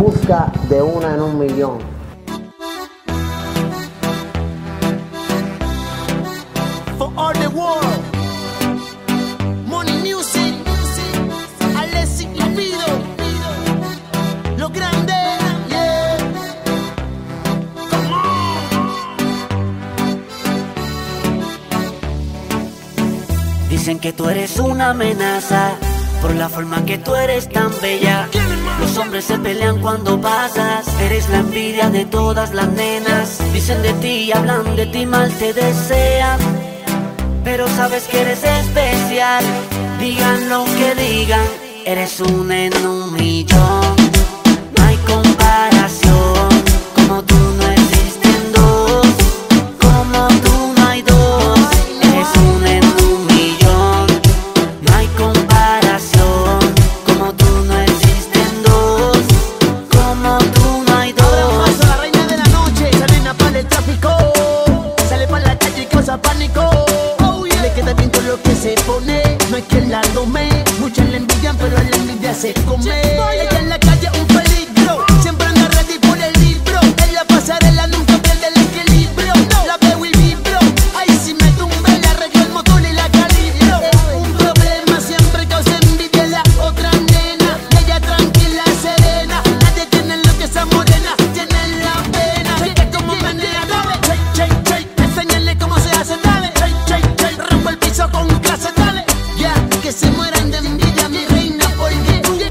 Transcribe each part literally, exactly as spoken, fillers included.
busca de una en un millón. For all the world, Money Music, Alexis y Fido, lo grande, yeah. Come on. Dicen que tú eres una amenaza por la forma que tú eres tan bella. Los hombres se pelean cuando pasas. Eres la envidia de todas las nenas. Dicen de ti, hablan de ti, mal te desean, pero sabes que eres especial. Digan lo que digan, eres un en un millón. No hay comparación, como tú no existen dos. Como tú no hay dos, eres un en un millón. No hay comparación, como tú no existen dos. Como tú no hay dos. Ahora paso a la reina de la noche, esa nena para el tráfico. Sale para la calle y causa pánico. Le queda bien todo lo que se pone, no hay quien la tome. Muchas la envidian, pero a la envidia se come. Ella en la calle un peligro, siempre anda ready por el libro. En la pasarela nunca pierde el equilibrio. La veo y vibro, ahí si me tumbe le arreglo el motor y la calibro. Un problema siempre causa envidia en la otra nena. Ella tranquila, serena, nadie tiene lo que esa morena tiene en la pena. Cheque como menea, dale, check, check, check, enséñale cómo se hace, dale, check, check, check, rompe el piso con clase, dale, ya, yeah, que se mueran de envidia, mi reina, porque tú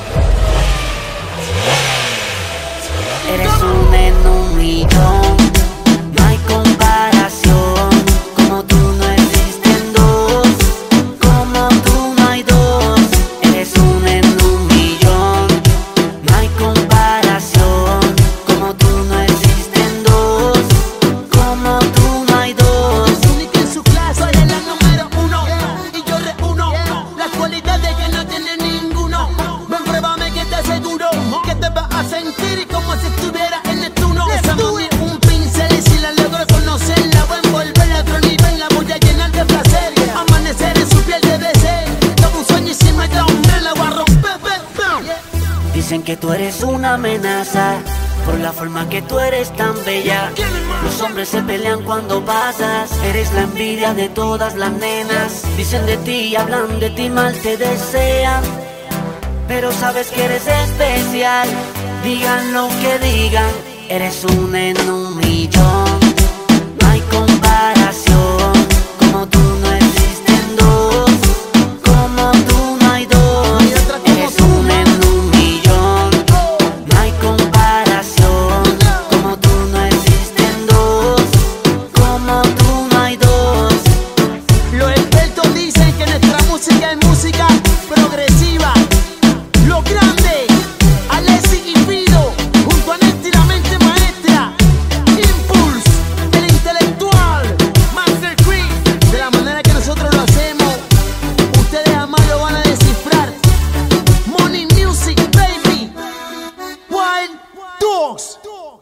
eres un en un millón. No hay comparación, como tú no existen dos. Como tú no hay dos, eres un en un millón. No hay comparación, como tú no existen dos. Como tú no hay dos. única en su clase, eres la número uno, y yo reúno las cualidades que no tiene ninguno. Ven, pruébame que te aseguro que te vas a sentir como si estuviera en el tuno. Esa mami es un pincel y si la logro conocerla voy a envolverla a otro nivel, la voy a llenar de placer. Amanecer en su piel debe ser todo un sueño y si me da un mes la voy a romper, pe, pe. Dicen que tú eres una amenaza por la forma que tú eres tan bella. Los hombres se pelean cuando pasas. Eres la envidia de todas las nenas. Dicen de ti, hablan de ti, mal te desean, pero sabes que eres especial. Digan lo que digan, eres un en un millón. No hay comparación, como tú no existen dos. Como tú no hay dos, eres un en un millón. No hay comparación, como tú no existen dos. Como tú no hay dos. Los expertos dicen que nuestra música es música progresiva. Lo grande, Alexis y Fido, junto a Nesti la mente maestra. Impulse, el intelectual, Master Chris. De la manera que nosotros lo hacemos, ustedes jamás lo van a descifrar. Money Music, baby. Wild Dogs.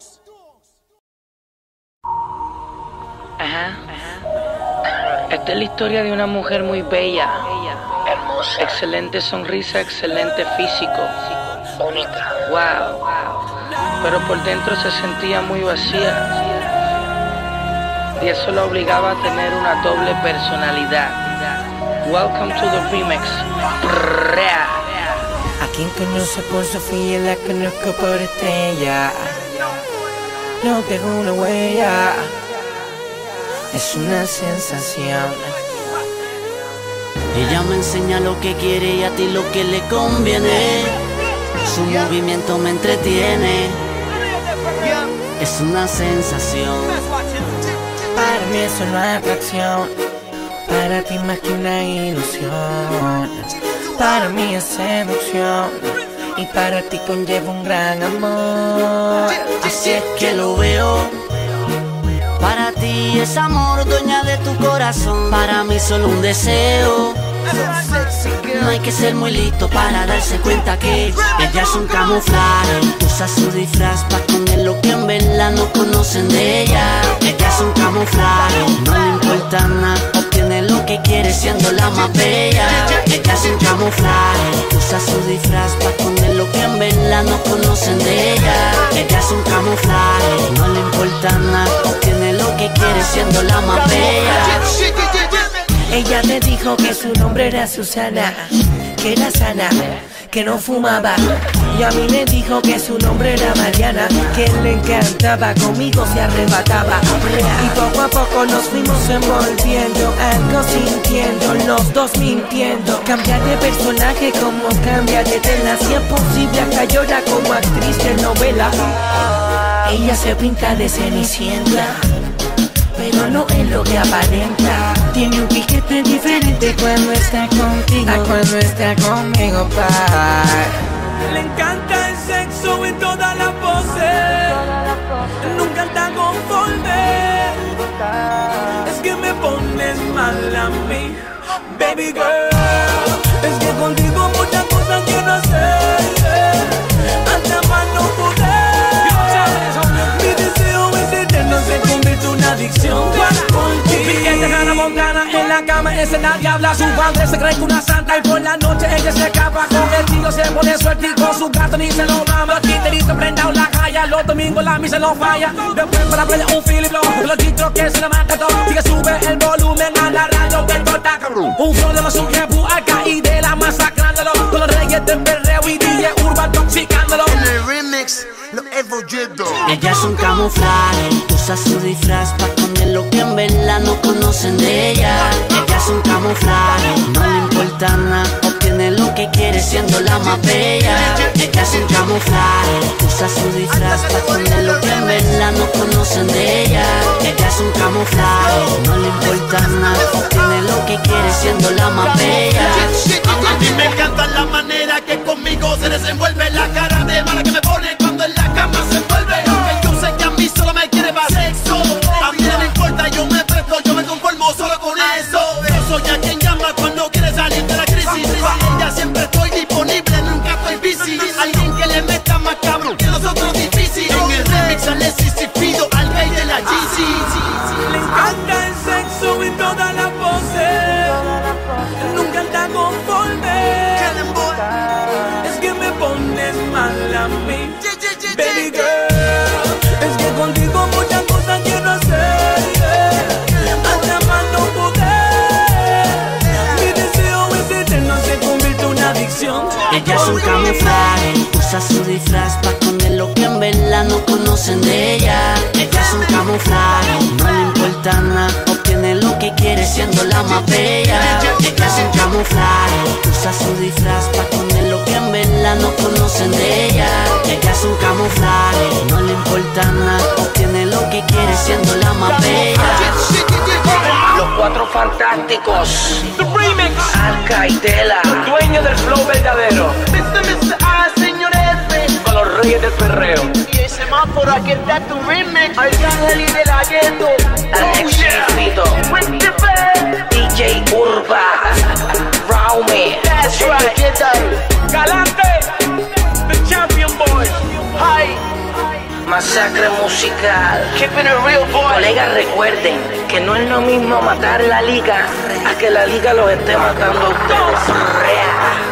Ajá, ajá. Esta es la historia de una mujer muy bella, hermosa, excelente sonrisa, excelente físico, bonita, wow, pero por dentro se sentía muy vacía y eso la obligaba a tener una doble personalidad. Welcome to the remix. A quien conoce por Sofía la conozco por Estrella. No dejo una huella, es una sensación. Ella me enseña lo que quiere y a ti lo que le conviene. Su movimiento me entretiene, es una sensación. Para mí es una atracción, para ti más que una ilusión. Para mí es seducción y para ti conlleva un gran amor. Así es que lo veo. Para ti es amor, dueña de tu corazón. Para mí solo un deseo. No hay que ser muy listo para darse cuenta que ella es un camuflaje. Usa su disfraz para esconder lo que en verdad no conocen de ella. Ella es un camuflaje, no le importa nada, obtiene lo que que quiere siendo la más bella. Ella hace un camuflaje, usa su disfraz pa' esconder lo que en verdad no conocen de ella. Ella hace un camuflaje, no le importa nada, obtiene lo que quiere siendo la más bella. Ella me dijo que su nombre era Susana, que era sana, que no fumaba. Y a mí me dijo que su nombre era Mariana, que le encantaba, conmigo se arrebataba. Y poco a poco nos fuimos envolviendo, algo sintiendo, los dos mintiendo. Cambiar de personaje como cambia de tela, si es posible hasta llora como actriz de novela. Ella se pinta de cenicienta, pero no es lo que aparenta. Tiene un piquete diferente cuando está contigo a cuando está conmigo, pa. Le encanta el sexo en todas las poses, nunca está conforme. Es que me pones mal a mí, baby girl. Es que contigo muchas cosas quiero hacer, hasta más no poder. Mi deseo es eterno, se convierte en una adicción por ti. Piquete Hannah Montana en la cama, ese nadie habla. Su padre se cree que una santa y por la noche ella se escapa. Con el tío se pone suerte y con su gato ni se lo mama. Titerito prendado la calle, los domingos la misa no falla. Después para la playa un Philip Blow, los chicos que se la mata todo. Sigue sube el volumen a la radio que toca. Un flow de los jebu acá y de la masacrándolo. Con los reyes de perreo y D J Urban toxicándolo. En el remix lo he voyendo. Ella es un camuflaje, usa su disfraz pa' esconder lo que en verdad no conocen de ella. Ella es un camuflaje, no le importa nada, obtiene lo que quiere siendo la más bella. Ella es un camuflaje, usa su disfraz pa' esconder lo que en verdad no conocen de ella. Ella es un camuflaje, no le importa nada, obtiene lo que quiere siendo la más bella. A mí me encanta la manera que conmigo se desenvuelve, la cara de mala que me pone cuando en la cama se envuelve. Aunque yo sé que a mí solo me quiere para sexo, a mí no me importa, yo me presto, yo me conformo solo con eso. Yo soy a quien llama cuando quiere salir de la crisis. Ella siempre estoy disponible, nunca estoy busy. Alguien que le meta más cabrón que los otros difícil. En el remix sale Sisi Fido, al rey de la G C. Le encanta el sexo en todas las poses, nunca está conforme. Es que me pones mal a mí, baby girl. Es que contigo muchas cosas quiero hacer, hasta más no poder. Mi deseo es eterno, se convierte en una adicción. Ella es un camuflaje, usa su disfraz pa' esconder lo que en verdad no conocen de ella. Ella es un camuflaje, no le importa nada, obtiene lo que quiere siendo la más bella. Ella es un camuflaje, usa su disfraz pa' esconder lo que en verdad no conocen de ella. Ella es un camuflaje, no le importa nada, obtiene lo que quiere siendo la más bella. Los Cuatro Fantásticos, Alca y Tela, dueño del flow verdadero, mister mister A, señor F. con los reyes del perreo. Y el semáforo, aquí está tu remix. Arcángel y de la gueto. Alex Fito, D J Urban, Raume, That's right. Galante, The Champion Boy, Hi. Masacre Musical. Keeping it real, boy. Colegas, recuerden que no es lo mismo matar la liga a que la liga los esté matando a ustedes.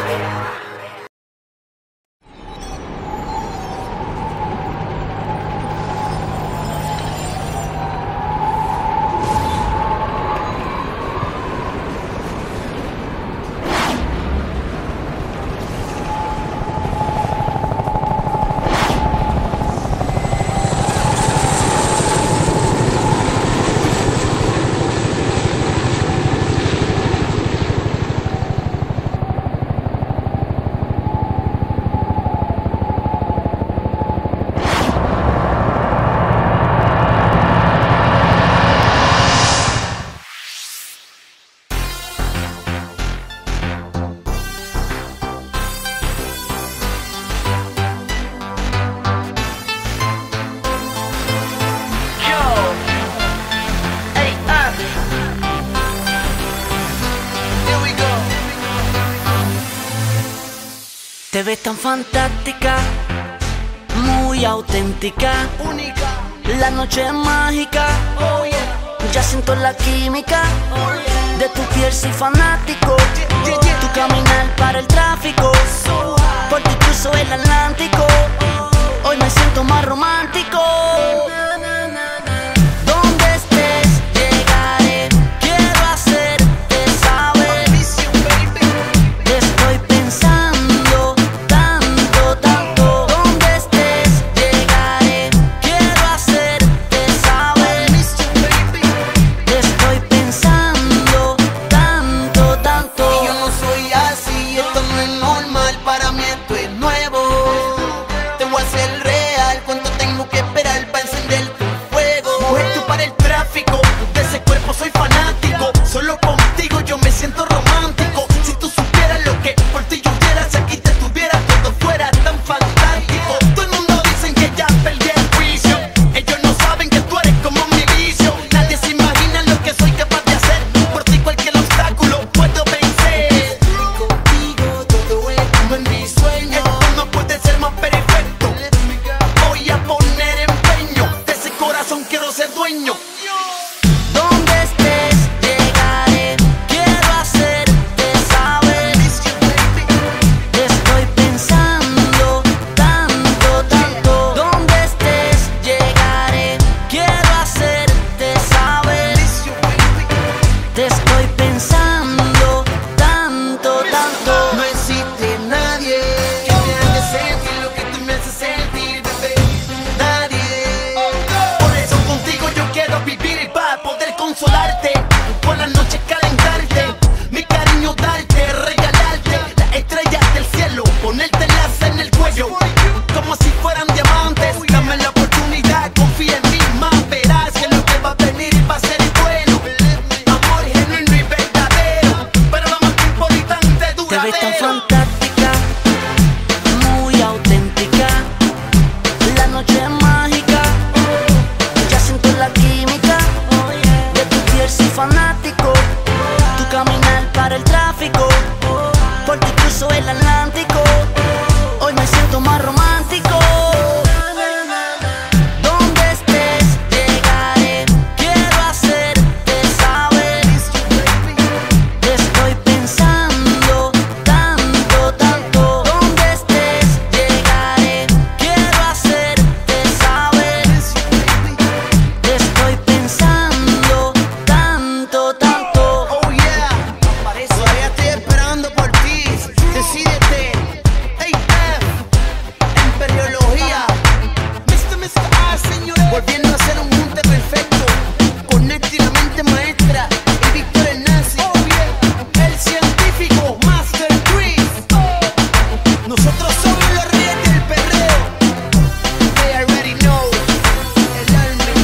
Te ves tan fantástica, muy auténtica, Única. la noche es mágica, Oh, yeah. ya siento la química. Oh, yeah. De tu piel soy fanático. Tu caminar para el tráfico. Por ti cruzo el Atlántico. Hoy me siento más romántico. Donde estés llegaré. Quiero hacerte saber. Te estoy pensando tanto, tanto. Donde estés llegaré. Quiero hacerte saber. Te estoy pensando tanto, tanto. Y yo no soy así, esto no es normal. Para mí esto es nuevo. Te voy a hacer real. ¿Cuánto tengo que esperar para encender tu fuego? Mujer, tú para el tráfico. De ese cuerpo soy fanático. Solo contigo yo me siento romántico. Si tú supieras lo que por ti yo diera, si aquí te tuviera todo fuera tan fantástico. Todo el mundo dicen que ya perdí el juicio. Ellos no saben que tú eres como mi vicio. Nadie se imagina lo que soy capaz de hacer. Por ti cualquier obstáculo puedo vencer. Contigo todo es como en mi sueño. Esto no puede ser más perfecto. Voy a poner empeño. De ese corazón quiero ser dueño. Donde estés llegaré. Quiero hacerte saber. Te estoy pensando tanto, tanto. Donde estés llegaré. Quiero hacerte saber. Te estoy pensando tanto, tanto. No existe nadie que me haga sentir lo que tú me haces sentir, bebé. Nadie. Por eso contigo yo quiero vivir para poder consolarte. Por las noches calentarte. Mi cariño darte, regalarte las estrellas del cielo, ponértelas en el cuello como si fueran diamantes. Dame la oportunidad, confía en mí más. Verás que lo que va a venir va a ser bueno. Amor genuino y verdadero, pero lo más importante, Te ves tan duradero. fantástica, muy auténtica. La noche es mágica, ya siento la química. De tu piel soy fanático. Tu caminar para el tráfico. Por ti cruzo el Atlántico. Hoy me siento más romántico. Donde estés llegaré. Quiero hacerte saber. Te estoy pensando tanto, tanto. Donde estés llegaré. Quiero hacerte saber. Te estoy pensando tanto, tanto. Oh yeah, todavía estoy esperando por ti. Decídete. Hey, F, Imperiología. mister mister A, señores. Volviendo a ser un junte perfecto. Con Neti, la mente maestra. Y Víctor el Nazi. Oh yeah, el científico Master Chris. Nosotros somos los reyes del perreo. They already know. El alma.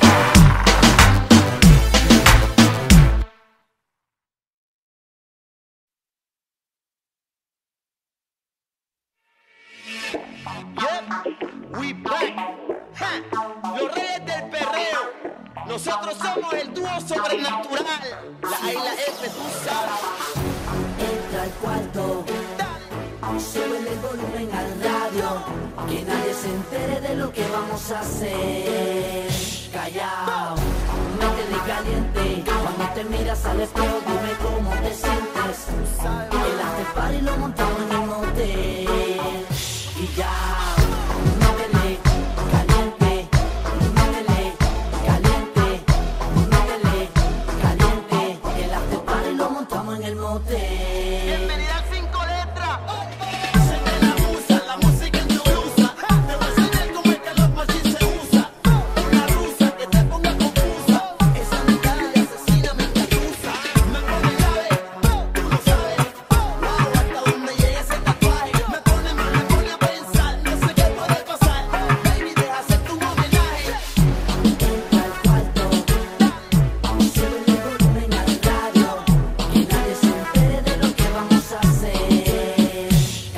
Yep, we back. Ja, los reyes del perreo. Nosotros somos el dúo sobrenatural. La A y la F, tú sabes. Entra al cuarto, sube el volumen al radio, que nadie se entere de lo que vamos a hacer. Callao, métele caliente, cuando te miras al espejo dime cómo te sientes. El after party lo montamos en el motel. Y ya, métele caliente, métele caliente, métele caliente. El after party lo montamos en el motel. Bienvenida al cinco letras. Se me la usa, la música en tu blusa. Te voy a enseñar cómo es que los machín se usa. Una rusa que te ponga confusa. Esa mirada de asesina me engañusa. Me pone grave, tú lo sabes. Wow, hasta donde llegue ese tatuaje. Me pone, me pone a pensar. No sé qué puede pasar. Baby, deja hacer tu homenaje. Entra al cuarto, sube el volumen al radio, que nadie se entere de lo que vamos a hacer.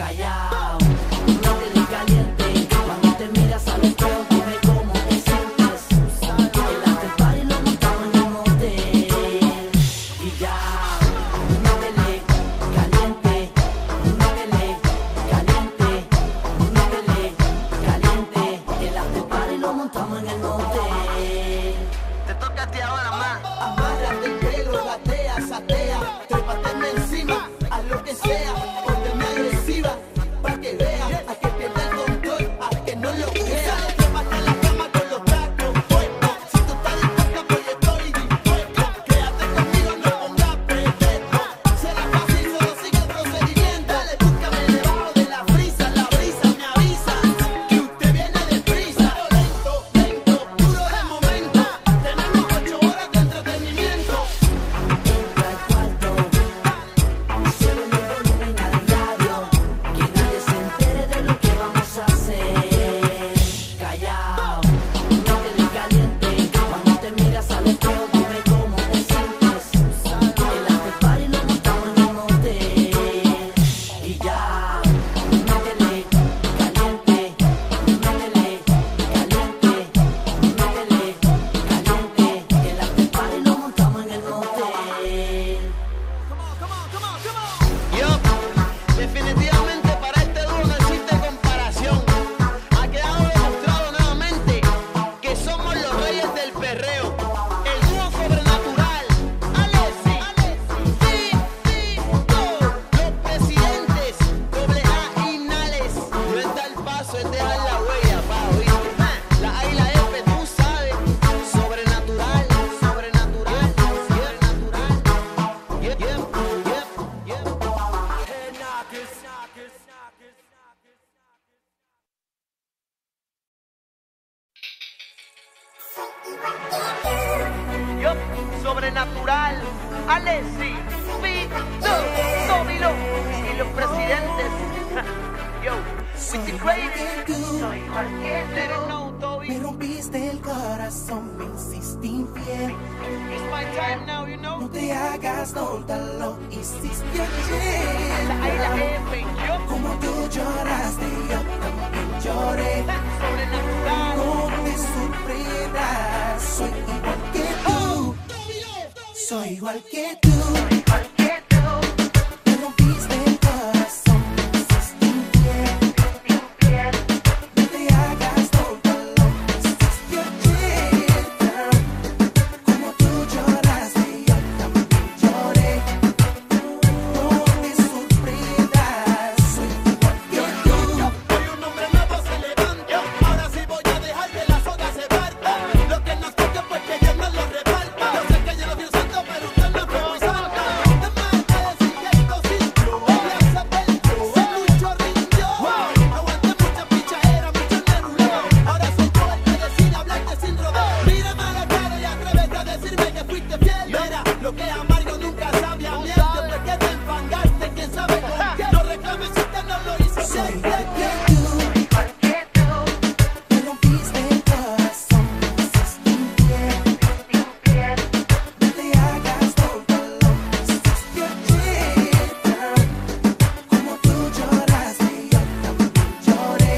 Alessi, Vito, Domino y los presidentes. Yo, with the greatest. Soy cualquier little no, Toby. Me rompiste el corazón, me hiciste infiel. It's my time now, you know. No te hagas tonta, lo hiciste ayer. La I, la F, yo. Como tú lloraste, yo también lloré. Sobrenatural. No te sorprendas, soy igual que tú. Soy igual que tú. Soy igual que tú. Me rompiste el corazón, me hiciste infiel. Infiel. No te hagas tonta, lo hiciste ayer. Como tú lloraste, yo también lloré. No te sorprendas, soy igual que tú. Hoy un hombre nuevo se levanta. Ahora sí voy a dejar que la soga se parta. Lo que nos toque pues que Dios nos lo reparta. Yo sé que yo lo vi usando, pero usted no fue muy santa. Es más, a decir que esto sí. Ella se perdió, se luchó, rindió. Aguanté mucha pichadera, mucho neruleo. Ahora soy yo el que decide hablarte sin rodeo. Mírame a la cara y atrévete a decirme que fuiste fiel. Mira, lo que es amargo nunca sabe a miel. Después que te enfangaste, quién sabe con quién. No reclames si usted no lo hizo Soy bien. igual que tú. Igual que tú. Me rompiste el corazón, me hiciste infiel. Infiel. No te hagas tonta, lo hiciste ayer. Como tú lloraste, yo también lloré.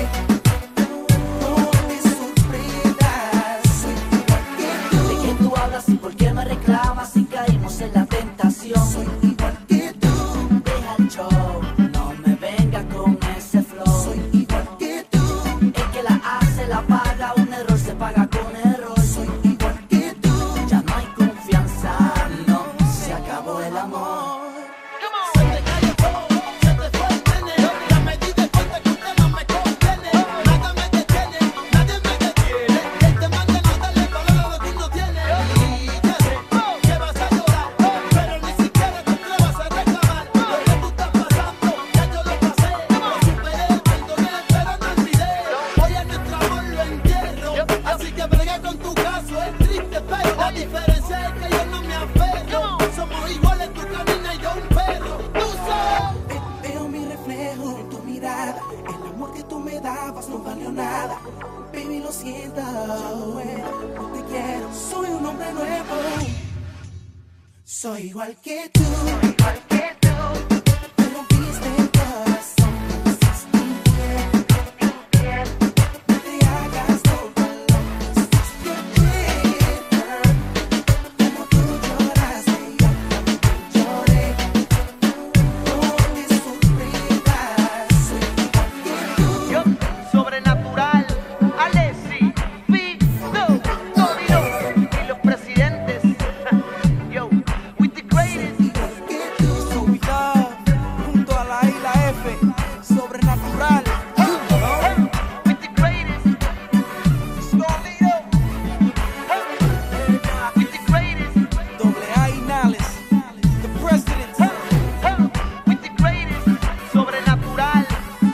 No te sorprendas, soy igual que tú. ¿De qué tú hablas y por qué me reclamas si caímos en la tentación? Soy igual que tú. Deja el show, no me venga con ese flow. Soy igual que tú. El que la hace la paga, un error se paga con error. Soy igual que tú. Ya no hay confianza, no, se acabó el amor. Se te cayó todo, se te fue el nene. Ya me di de cuenta que usted no me conviene. Nada me detiene, nadie me detiene. Él te manda no darle valor a lo que uno tiene. Y ya sé que vas a llorar, pero ni siquiera te atrevas a reclamar. Lo que tú estás pasando, ya yo lo pasé. Lo superé, perdoné, pero no olvidé. Hoy a nuestro amor lo entierro, así que bregué con tu caso. Es triste, pero la diferencia es que yo no me aferro. Somos iguales, tú caminas y yo un perro. Tú sabes. Ve- Veo mi reflejo en tu mirada. El amor que tú me dabas no valió nada. Baby, lo siento, no te quiero. Soy un hombre nuevo. Soy igual que tú. Igual que tú. Me rompiste el corazón, me hiciste infiel. Infiel. No te hagas tonta, lo hiciste ayer. Como tú lloraste, yo también lloré. No te sorprendas, soy igual que tú. Yo, sobrenatural, Alessi, Vito, Domino y los presidentes. Yo, with the greatest. Igual que tú. Junto a la I, la F, sobrenatural. With the greatest. Domino, With the greatest. doble A y Nales, the president. With the greatest. Sobrenatural.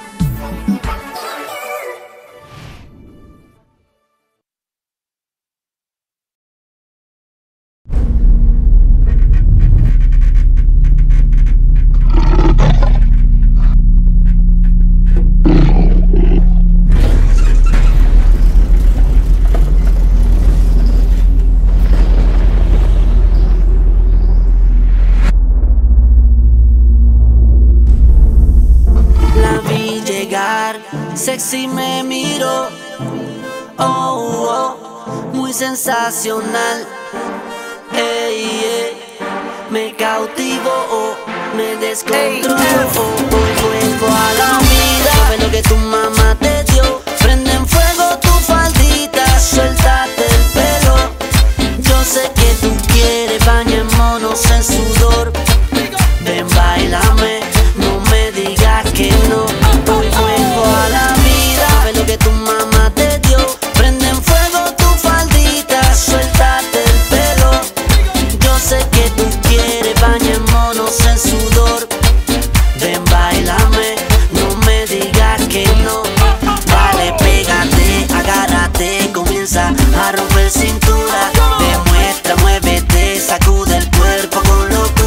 La vi llegar, sexy me miró, oh, oh, muy sensacional, ey, ey, me cautivó, me descontroló, hoy vuelvo a la vida, sabes lo que tu mamá te dio, prende en fuego tu faldita, suéltate el pelo, yo sé que tú quieres, bañémonos en sudor, ven bailame, no me digas que no, hoy vuelvo a la vida, sabes lo que tu mamá te dio, prende en fuego tu faldita, suéltate el pelo, yo sé que tú quieres, bañémonos en sudor, ven bailame, no me digas que no, dale pégate, agárrate, comienza a romper cintura, demuestra, muévete, sacude el cuerpo con locura.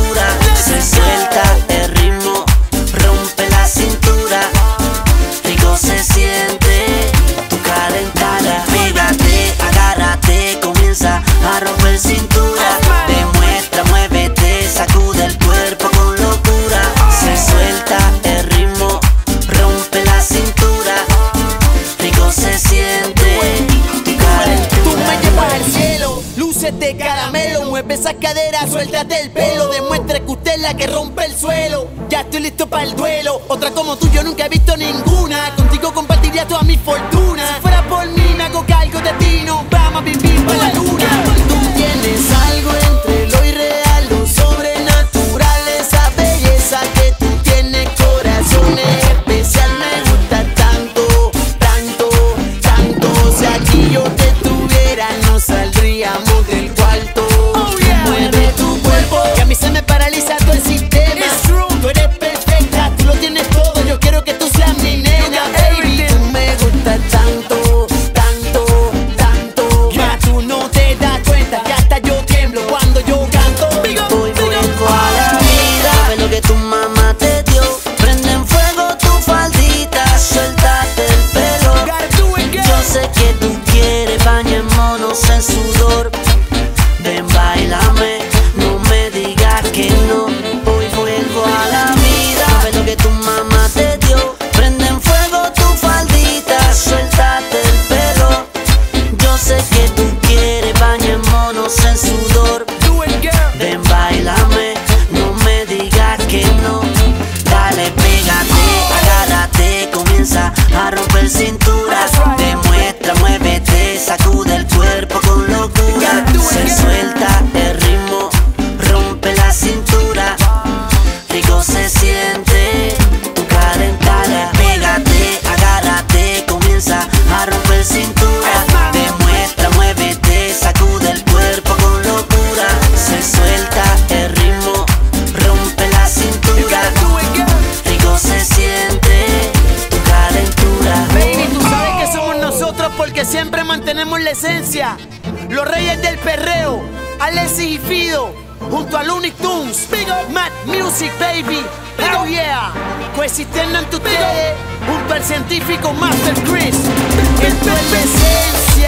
suelo, ya estoy listo para el duelo. Otra como tú yo nunca he visto ninguna. Contigo compartiría toda mi fortuna. Si fuera por mí me hago cargo de ti. No vamos a vivir para la luna. Tú tienes algo entre lo irreal, lo sobrenatural. Esa belleza que tú tienes, corazón especial. Me gusta tanto, tanto, tanto. Si aquí yo te tuviera no saldríamos del cuarto. Oh, yeah. Mueve tu cuerpo, que a mí se me paraliza todo el sistema. Tú eres perfecta, tú lo tienes todo. Yo quiero que tú seas mi nena, baby. Tú me gustas tanto, tanto, tanto. Ya tú no te das cuenta que hasta yo tiemblo cuando yo canto. Hoy vuelvo a la vida, ve lo que tu mamá te dio. Prende en fuego tu faldita, suéltate el pelo. Yo sé que tú quieres bañémonos en sudor. Ven, bailame, no me digas que no. Hoy vuelvo a la vida, ve lo que tu mamá te dio. Prende en fuego tu faldita, suéltate el pelo. Yo sé que tú quieres bañémonos en sudor. Ven, bailame, no me digas que no. Dale, pégate, agárrate, comienza a romper cintura. Demuestra, muévete, sacude el cuerpo con locura. Se suelta el ritmo, rompe la cintura. Rico se siente, tu calentada. Pégate, agárrate, comienza a romper cintura. Demuestra, muévete, sacude el cuerpo con locura. Se suelta el ritmo, rompe la cintura. Rico se siente, tu calentura. Baby, tú sabes que somos nosotros porque siempre mantenemos la esencia. Los reyes del perreo, Alexis y Fido, junto a Looney Tunes, Mad Music, baby. Hell yeah. Coexistiendo ante ustedes, junto al científico Master Chris. Esto es la esencia.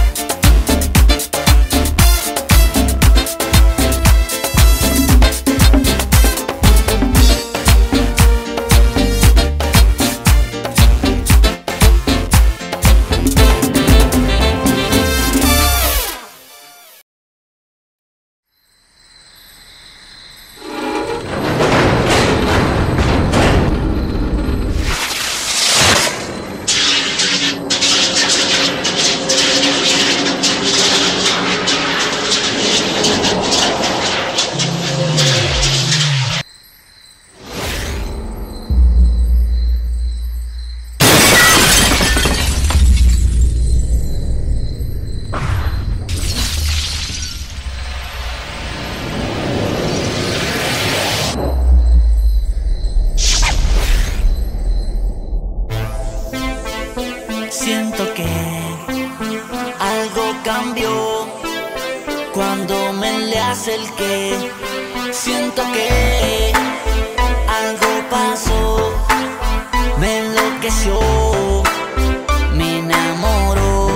Siento que algo cambió cuando me le acerqué. Siento que algo pasó, me enloqueció, me enamoró.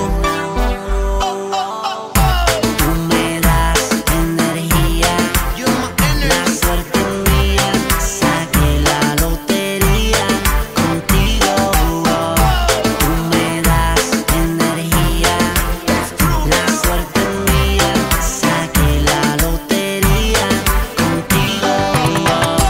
Tú me das energía, la suerte mía, saqué la lotería contigo. Tú me das energía, la suerte mía, saqué la lotería contigo.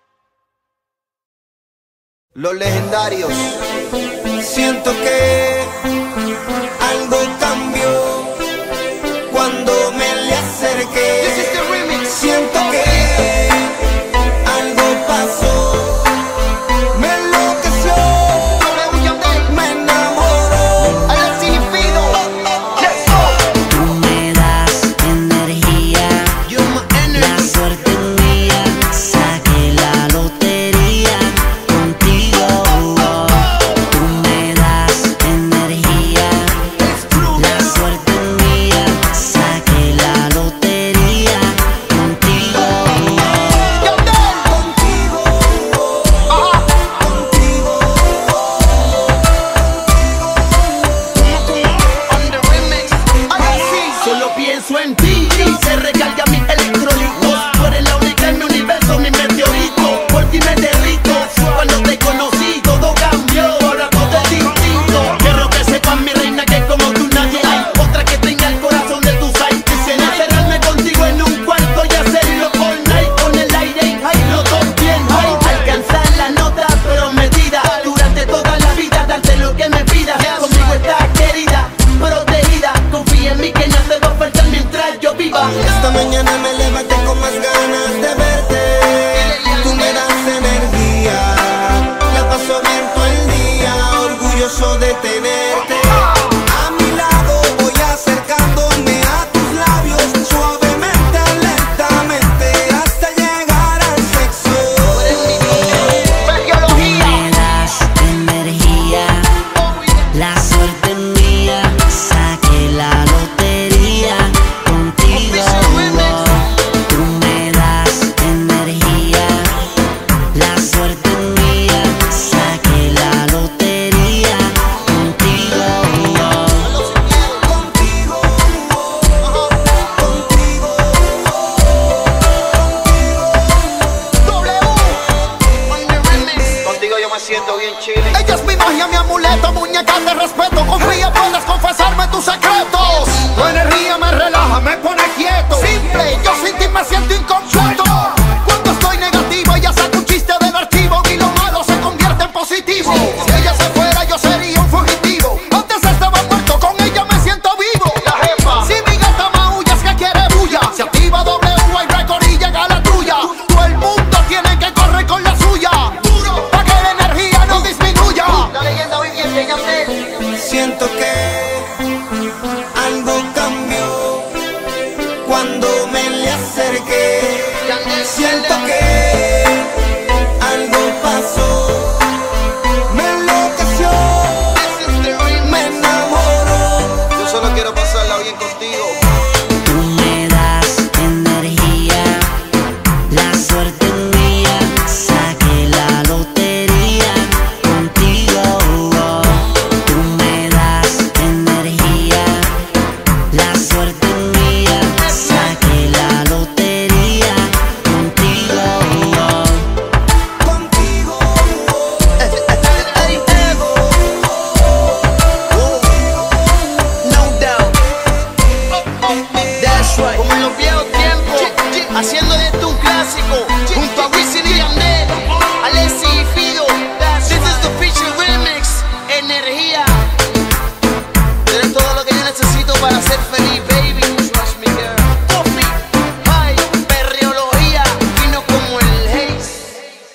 Los legendarios. Siento que algo cambió cuando me le acerqué. This is the remix. Siento que algo pasó, me enloqueció, me enamoró. Alexis y Fido. Tú me das energía, You're my la energy. suerte es mía, saqué la lotería contigo. Tú me das energía, It's true. la suerte es mía, saqué la lotería contigo. Contigo, contigo. On the remix. Alexis. Solo pienso en ti y se recarga mi electrolito. Tú eres la única en mi universo, mi meteorito. Por ti me derrito. Cuando te conocí todo cambió, ahora todo es distinto. Quiero que sepas, mi reina, que como tú nadie hay. Otra que tenga el corazón de tus aires. Quisiera encerrarme contigo en un cuarto y hacerlo all night con el aire en high. Los dos bien high. Alcanzar la nota prometida. Durante toda la vida darte lo que me pidas. Conmigo estás querida, protegida. Confía en mí que no te va a faltar mientras yo viva. Esta mañana me levanté con más ganas de verte. Tú me das energía, la paso bien todo el día, orgulloso de tenerte. A mi lado voy acercándome a tus labios, suavemente, lentamente, hasta llegar al sexo. Tú me das energía, la suerte es mía, saqué la lotería contigo. Tú me das energía, la suerte es mía, saqué la lotería contigo. Contigo, contigo, Contigo yo me siento bien chile. Ella es mi magia, mi amuleto, muñeca de respeto. Confía, puedes confesarme tus secretos. Tu energía me relaja, me pone quieto. Simple, yo sin ti me siento incompleto. Cuando estoy negativo, ella saca un chiste del archivo y lo malo se convierte en positivo. Si ella se fuera, yo sería un fugitivo. Antes estaba muerto, con ella me siento vivo. La jefa. Si mi gata maulla es que quiere bulla, se activa W y record y llega la tuya. Todo el mundo tiene que correr con la suya. Duro, pa' que la energía no disminuya. La leyenda viviente, Yandel. siento que algo cambió cuando me le acerqué. Siento que algo pasó, me enloqueció, me enamoró. Yo solo quiero pasarla bien contigo. Tú me das energía, la suerte es mía, saqué la lotería contigo. Tú me das energía, la suerte es mía, saqué la lotería contigo. Contigo, No doubt. That's right. Como en los viejos tiempos, haciendo de esto un clásico, junto a Wisin y Yandel, Alexis y Fido. This is the feature remix. Energía. Tienes todo lo que yo necesito para ser feliz, baby. Trust me, girl. Coffee, high, perreología, fino como el haze.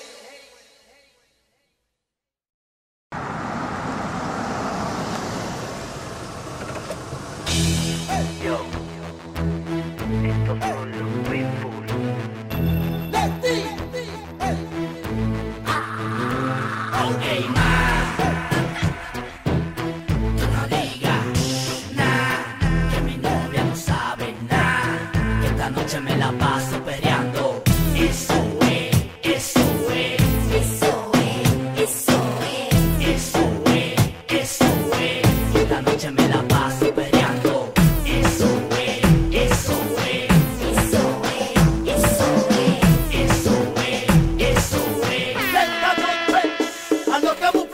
Que mi novia no sabe nada, que esta noche me la paso peleando. Eso es, eso es, eso es, eso es, eso es, eso es. Esta noche me la paso peleando. Eso es, eso es, eso es, eso es, eso es, eso es. Ando que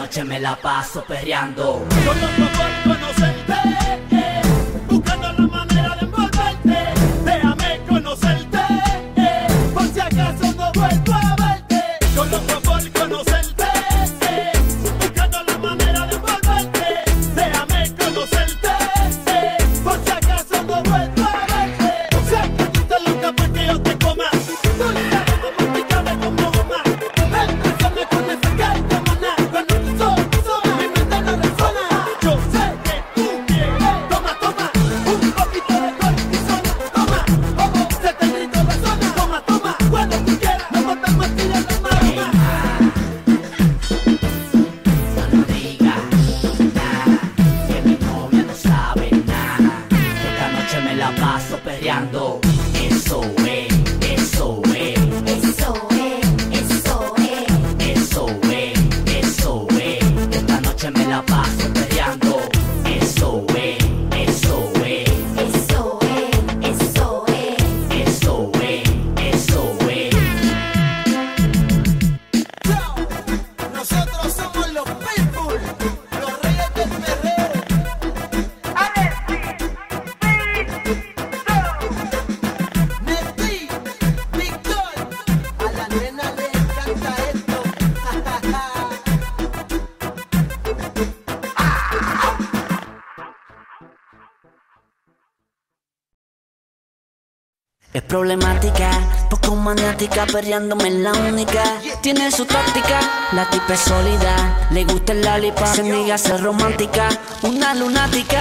noche me la paso perreando. Yo loco por conocerte, eh, buscando la manera de envolverte. Déjame conocerte, eh, por si acaso no vuelvo a verte. Yo loco por conocerte, eh, buscando la manera de envolverte. Déjame conocerte, eh, por si acaso no vuelvo a verte. O sea, que tú estás loca porque yo te coma. Dulce, masticable como goma. Ven, bésame con esa carta, maná. Cuando tú sos, sos, mi mente no resona. Yo sé que tú quieres. Toma, toma, un poquito de cortisona. Toma, ojo, se te gritó la zona. Toma, toma, cuando tú quieras. No botas más que ya no más. No digas nada, que mi novia no sabe nada. Esta noche me la paso perreando. Eso es, eso es, Eso es, eso es, eso es, eso es. Esta noche me la paso perreando. Eso es, eso es, eso es, eso es. eso es, eso es. Nosotros somos los Pitbull, los reyes del perreo. Neti, Víctor, a la nena le encanta esto. Es problemática, poco maniática, perreándome en la única. Tiene su táctica, la tipa es sólida. Le gusta el lollipop, se niega a ser romántica. Una lunática,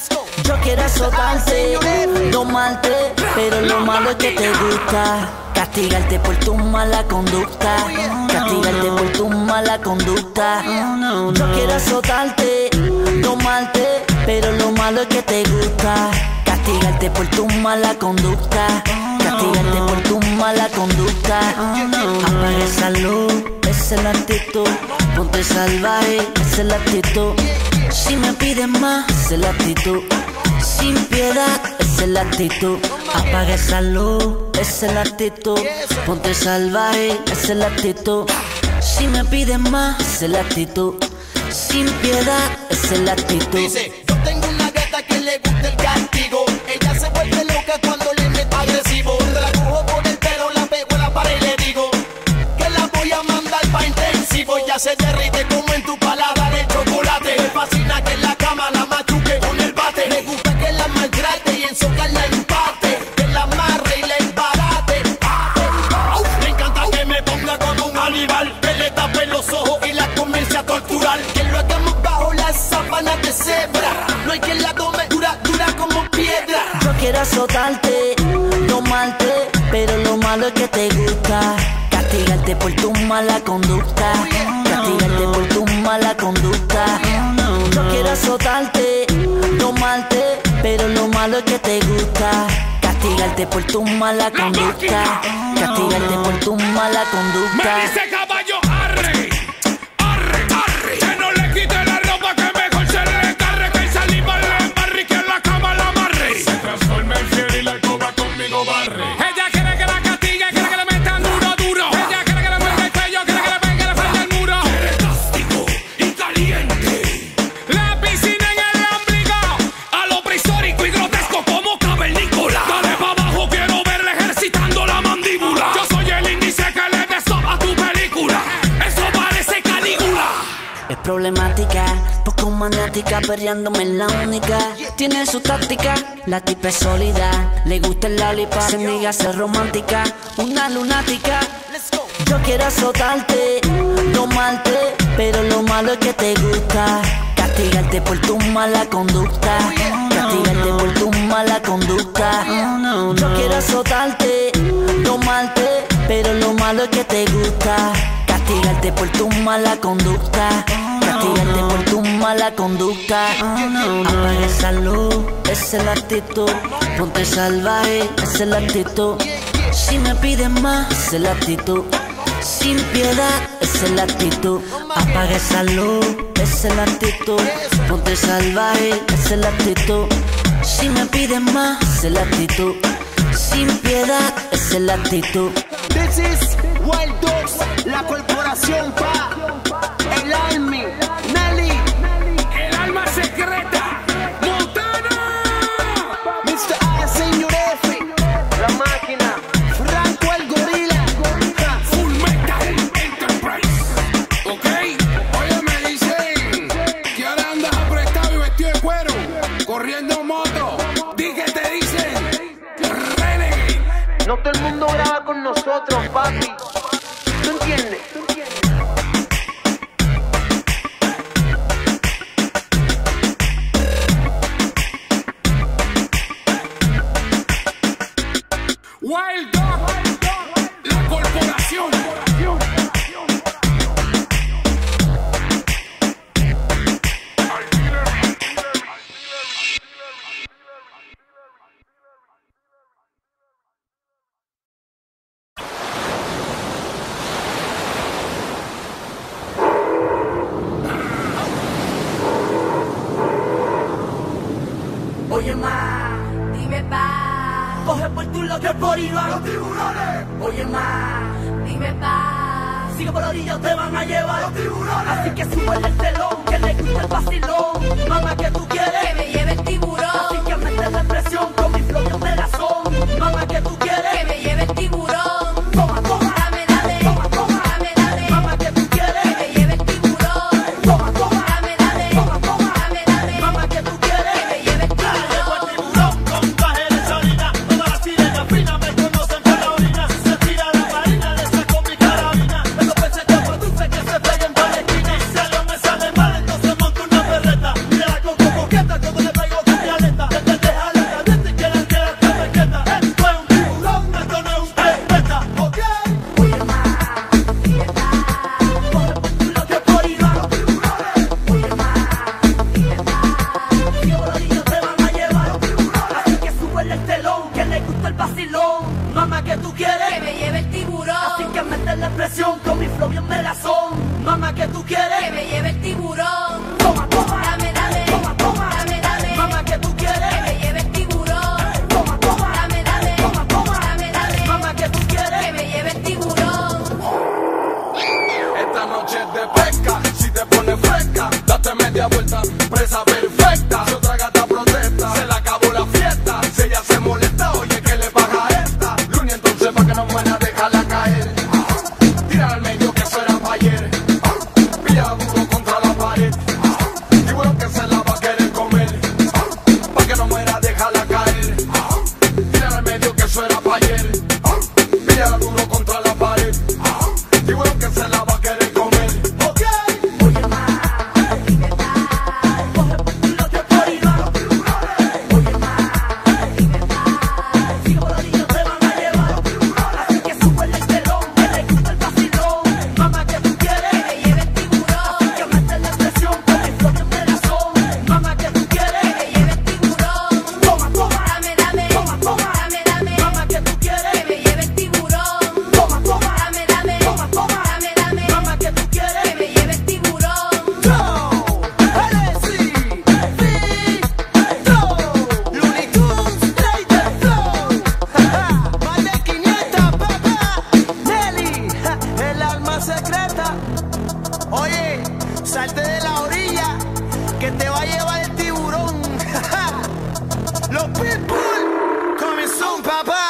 yo quiero azotarte, domarte, pero lo malo es que te gusta. Castigarte por tu mala conducta, castigarte por tu mala conducta. Yo quiero azotarte, domarte, pero lo malo es que te gusta. Castigarte por tu mala conducta, castigarte por tu mala conducta. Apaga esa luz, esa es la actitud. Ponte salvaje, esa es la actitud. Si me pides más, esa es la actitud. Sin piedad, esa es la actitud. Apaga esa luz, esa es la actitud. Ponte salvaje, esa es la actitud. Si me pides más, esa es la actitud. Sin piedad, esa es la actitud. Dice, yo tengo una gata que le gusta el castigo. Ella se vuelve loca cuando le meto agresivo. La cojo por el pelo, la pego a la pared y le digo que la voy a mandar pa' intensivo. Ya se derrite como en tu paladar el chocolate. Me fascina que en la cama la machuque con el bate. Me gusta que la maltrate y en su carne empate. Que la amarre y la embarate. Au, me encanta que me ponga como un animal. Que le tape los ojos y la comience a torturar. Que lo hagamos bajo las sábanas de cebra. No hay quien la tome dura, dura como piedra. Yo quiero azotarte, domarte, pero lo malo es que te gusta. Castigarte por tu mala conducta, castigarte por tu mala conducta. Yo quiero azotarte, domarte, pero lo malo es que te gusta. Castigarte por tu mala conducta, castigarte por tu mala conducta. Me dice caballo, arre, arre, arre. Que no le quite la ropa, que mejor se le encarre. Que salí para le embarre y que en la cama la amarre. Se transforma en fiel y la alcoba conmigo barre. Ella quiere que la castigue, quiere que le metan duro, duro. Ella quiere que le muerda el cuello, quiere que le pegue la frente al muro. Quiere castigo y caliente. La piscina en el ombligo, a lo prehistórico y grotesco como cavernícola. Dale pa' abajo, quiero verle ejercitando la mandíbula. Yo soy el índice que le dé stop a tu película. Eso parece Calígula. Es problemática, poco maniática, perreándome en la única. Tiene su táctica, la tipa es sólida. Le gusta el lollipop, se niega a ser romántica. Una lunática, yo quiero azotarte, domarte, pero lo malo es que te gusta. Castigarte por tu mala conducta, castigarte por tu mala conducta. Yo quiero azotarte, domarte, pero lo malo es que te gusta. Castigarte por tu mala conducta, castigarte por tu mala conducta. Apaga esa luz, esa es la actitud. Ponte salvaje, esa es la actitud. Si me pides más, esa es la actitud. Sin piedad, esa es la actitud. Apaga esa luz, esa es la actitud. Ponte salvaje, esa es la actitud. Si me pides más, esa es la actitud. Sin piedad, esa es la actitud. This is Wild Dogs, la corporación pa, el Army. ¿ok? Oye, me dicen que ahora andas apretado y vestido de cuero, corriendo moto. Di que te dicen Renegade. No todo el mundo graba con nosotros, papi. ¿Tú entiendes? Wild Dog, la corporación. Oye, ma, Dime pa, coge por tu lado que por ahí van los tiburones. Oye, ma, dime pa, sigue por la orilla, te van a llevar los tiburones. Así que sube el telón, que le gusta el vacilón. Mamá, que tú que quieres, me lleve el tiburón, así que mete la presión con mi flow de razón. Mamá, que tú que quieres, me lleve el tiburón. toma, toma, Dame, dame, toma, toma. dame, dame, Mamá, que tú que quieres, me lleve el tiburón. toma, toma. Dame, dame, Toma, toma. dame, dame, Mamá, que tú que quieres, me lleve el tiburón. tiburón con traje de salina. Todas las sirenas finas me conocen por la orina. Si se tira la marina, le saco mi carabina. Esos peces que produce que se peguen por la esquina. Y si algo me sale mal, entonces monto una perreta. Mira la coco coqueta, cuando le pego con mi aleta. Desde déjale caliente y que la entera te requieta. Esto es un tiburón, esto no es un crespeta, ¿ok? Oye, ma, dime pa, Coge por tu lado que por ahí van los tiburones. oye, ma, dime pa, Y por ahí te van a llevar los tiburones. Así que sube el telón, que le gusta el vacilón. Mamá, que tú que quieres, me lleve el así tiburón, que mete la presión con mi flow bien melazón. Mamá, que tú que quieres, me lleve el tiburón. toma, toma. Dame, dame, Toma, toma. dame, dame, Mamá, que tú que quieres, me lleve el tiburón. toma, toma. Dame, dame, Toma, toma. dame, dame, Mamá, que tú que quieres, me lleve el tiburón. Esta noche es de pesca, si te pones fresca, date media vuelta, presa perfecta. Si otra gata protesta, se le acabó la fiesta. Si ella se molesta, oye, ¿qué le pasa a esta? Luni, entonces, pa' que no muera, déjala caer. Tira al medio, que eso era pa' ayer. Pilla duro contra la pared. Tiburón que se la va a querer comer. Pa' que no muera, déjala caer. Tira al medio, que eso era pa' ayer. Pilla duro contra la pared. Tiburón que se la va a querer comer. ok. Oye, ma, Dime pa, coge por tu lado que por ahí van los tiburones. oye, ma, dime pa, Y por ahí te van a llevar los tiburones. Así que sube el telón, que le gusta el vacilón. Mamá, que tú que quieres, me lleve el tiburón. que mete la presión con mi flow bien melazón. Mamá, que tú Que quieres, me lleve el tiburón. toma, toma. Dame, dame, Toma, toma. dame, dame, Mamá, que tú que quieres, me lleve el tiburón. toma, toma. Dame, dame, Toma, toma. dame, dame, Mamá, que tú que quieres, me lleve el tiburón. yo, L C, Victor, Looney Tunes, Trader Flow, más de quinientas, papá, Nelly, el alma secreta. Oye, salte de la orilla, que te va a llevar el tiburón. Los Pitbull, coming soon, papá.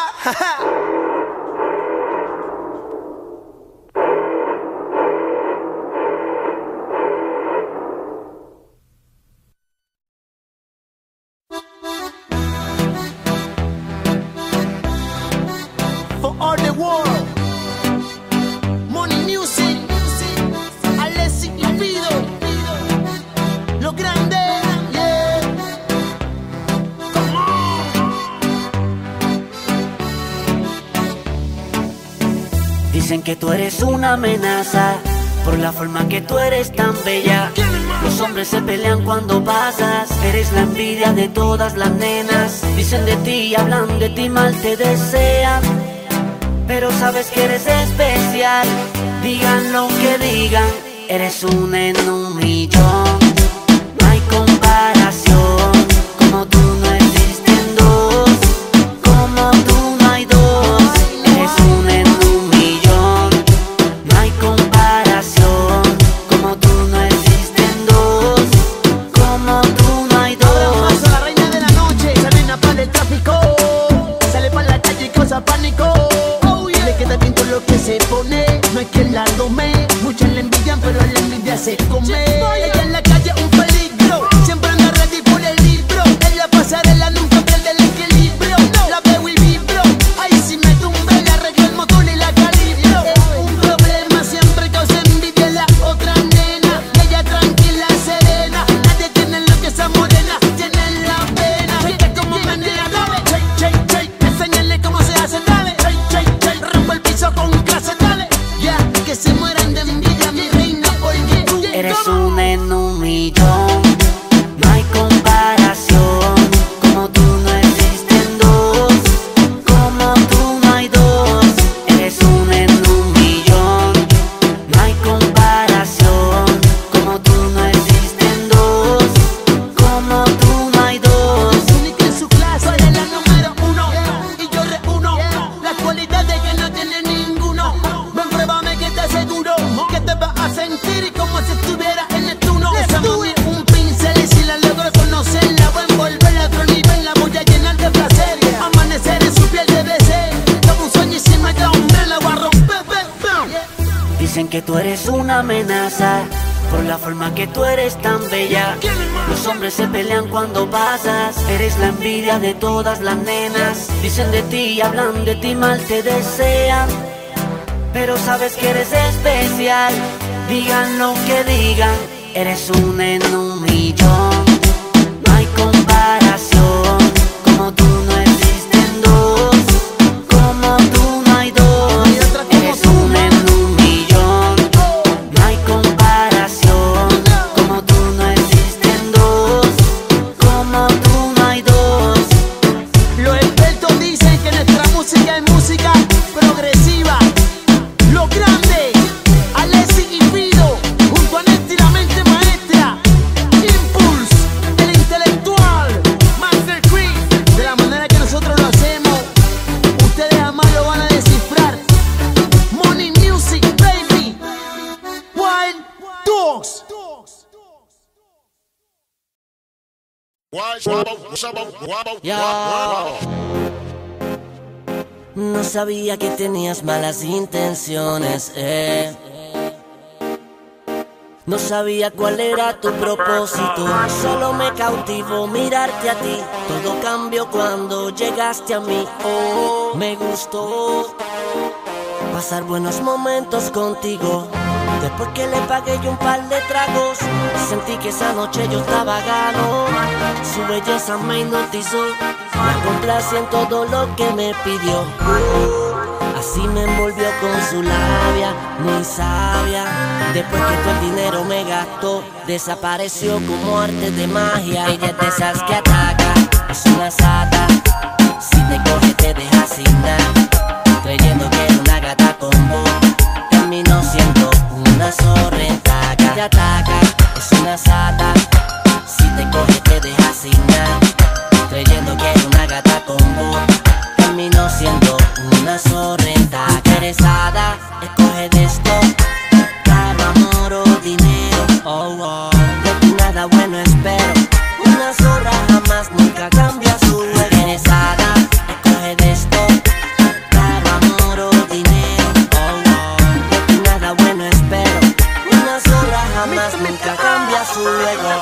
For all the world, Money Music, Alessi y Fido, lo grande, yeah. Come on. Dicen que tú eres una amenaza por la forma que tú eres tan bella. Los hombres se pelean cuando pasas. Eres la envidia de todas las nenas. Dicen de ti, hablan de ti, mal te desean, pero sabes que eres especial. Digan lo que digan, eres una en un millón. No hay comparación, como tú no existen dos. Como tú no hay dos, eres una en un millón. No hay comparación, como tú no existen dos. Como tú no hay Ahora dos. paso la reina de la noche, esa nena para el tráfico. Sale para la calle y causa pánico. Oh, yeah. Le queda bien todo lo que se pone, no hay quien la tome. Muchas le envidian, pero él te hace comer. Ella en la calle un peligro, siempre anda ready por el libro. En la pasarela nunca pierde el equilibrio. La veo y vibro, ahí si me tumbe le arreglo el motor y la calibro. Es un problema, siempre causa envidia la otra nena. Y ella tranquila, serena, nadie tiene lo que esa morena tiene la pena. Fíjate cómo menea, dale, shake, shake, shake, enséñale cómo se hace, dale, shake, shake, shake, rompo el piso con clase, dale, ya, que se mueran de envidia mi reina, porque tú eres una en un millón, no hay comparación, como tú no existen dos, como tú no hay dos, eres una en un millón, no hay comparación, como tú no existen dos, como tú no hay dos. única en su clase, eres la número uno, y yo reúno las cualidades que no tiene ninguno. Ven, pruébame que te aseguro que te vas a sentir como si estuviera en el tuno. Esa mami es un pincel y si la logro conocerla voy a envolverla a otro nivel, la voy a llenar de placer. Amanecer en su piel debe ser como un sueño y si me da hombre la voy a romper, bam, bam. Dicen que tú eres una amenaza por la forma que tú eres tan bella. Los hombres se pelean cuando pasas, eres la envidia de todas las nenas. Dicen de ti y hablan de ti, mal te desean, pero sabes que eres especial. Digan lo que digan, eres una en un millón, no hay comparación, como tú no existen dos, como tú no hay dos. Eres una en un millón, no hay comparación, como tú no existen dos, como tú no hay dos. Los expertos dicen que nuestra música es música progresiva. Lo grande, Alessi y Fido, junto a Nesti la mente maestra. Impulse, el intelectual, Master Chris. De la manera que nosotros lo hacemos, ustedes jamás lo van a descifrar. Money Music, baby. Wild Dogs. No sabía que tenías malas intenciones, eh. No sabía cuál era tu propósito, solo me cautivó mirarte a ti. Todo cambió cuando llegaste a mí, oh, me gustó pasar buenos momentos contigo. Después que le pagué yo un par de tragos, sentí que esa noche yo estaba gano. Su belleza me hipnotizó, la complací en todo lo que me pidió. Así me envolvió con su labia, muy sabia. Después que todo el dinero me gastó, desapareció como arte de magia. Ella es de esas que ataca, es una sata. Si te coge te deja sin nada, creyendo que es una gata combo. Termino siendo una zorrenta que te ataca, es una sata. Si te coge te deja sin nada, creyendo que es una gata combo. Termino siendo una zorrenta que eres hada. Escoge de esto, claro, amor o dinero. Oh, oh, de ti nada bueno espero. Una zorra jamás nunca cambia su juego. Eres hada, escoge de esto, claro, amor o dinero. Oh, oh, de ti nada bueno espero. Una zorra jamás nunca cambia su juego.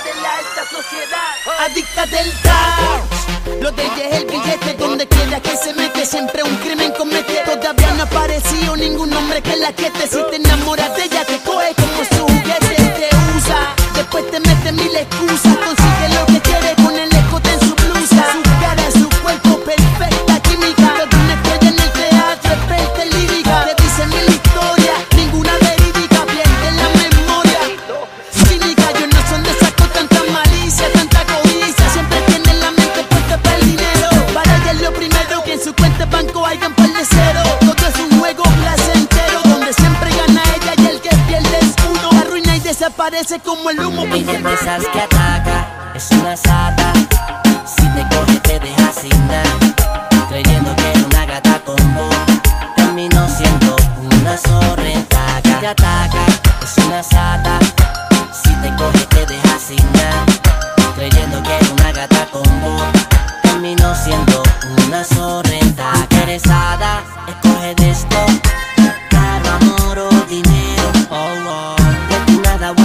Adicta del caos, lo de ella es el billete. Donde quiera que se mete, siempre un crimen comete. Todavía no ha aparecido ningún hombre que la quete. Si te enamoras de ella, te coge como su juguete. Te usa, después te mete mil excusas. Consigue lo que quiere con el escote en su blusa. Su cara, su cuerpo, perfecta química. Lo de una estrella en el teatro, experta en lírica. Te dice mil historias, ninguna verídica. Pierde la memoria, cínica. Yo no son de esas con tanta malicia, tanta codicia. Siempre tiene la mente puesta para el dinero. Para ella es lo primero, que en su cuenta de banco haya un par de cero. Todo es un juego placentero, donde siempre gana ella y el que pierde es uno. La ruina y desaparece como el humo. Ella es de esas que ataca, es una sata. Si te coge te deja sin nada, creyendo que es una gata combo. Termino siendo una zorrenta que te ataca, es una sata. Si te coge te deja sin nada, creyendo que es una gata combo. Termino siendo una zorrenta que eres hada. Escoge de esto, claro, amor o dinero. Oh, oh, de ti nada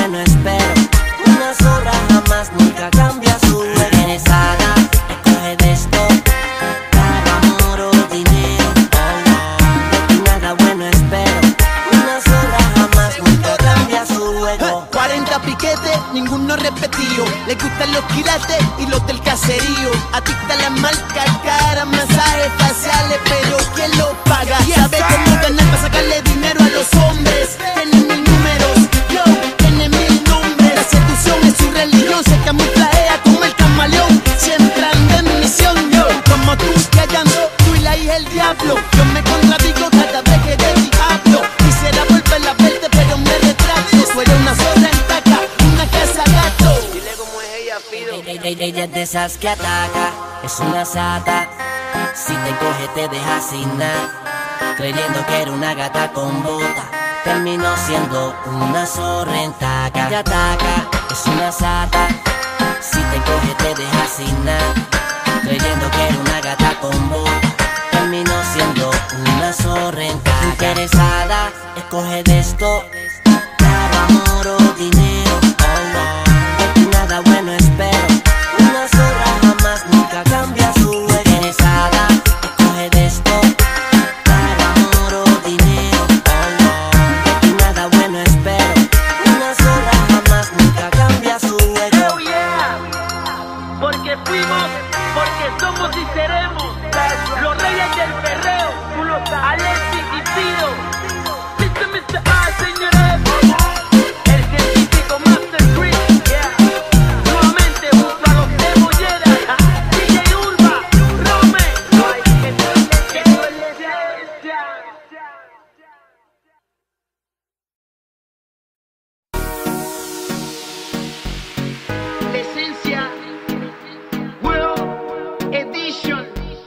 da piquete, ninguno repetido. Les gustan los quilates y los del caserío. Adicta a las marcas, cara, masajes faciales, pero ¿quién lo paga? Sabe cómo ganar para sacarle dinero a los hombres. Tiene mil números, yo, tiene mil nombres. La seducción es su religión, se camuflajea como el camaleón. Siempre anda en misión, yo, como tú, callando, tú y la hija el diablo. Yo me contradigo cada vez que de ti hablo. Quisiera volver a verte, pero me retrato. Fuera una zorra en taca, una casa gato. Dile cómo es ella, Fido. Ella, ella, ella es de esas que ataca, es una sata. Si te coge te deja sin nada, creyendo que era una gata con bota. Terminó siendo una zorra en taca. Te ataca, es una sata. Si te coge te deja sin nada, creyendo que era una gata con bota. Terminó siendo una zorra en taca. Interesada, escoge de esto, claro, amor o dinero. Oh, no, de ti nada bueno espero. Una zorra jamás nunca cambia su juego. Interesada, escoge de esto, claro, amor o dinero. Oh, no, de ti nada bueno espero. Una zorra jamás nunca cambia su juego. Oh yeah, porque fuimos, porque somos y seremos los reyes del perreo, Alexis y Fido. mister mister A, señores, el científico Master Chris, yeah. Nuevamente junto a los de Mollera, D J Urba, Rome, no hay que que duele ya. La esencia World Edition.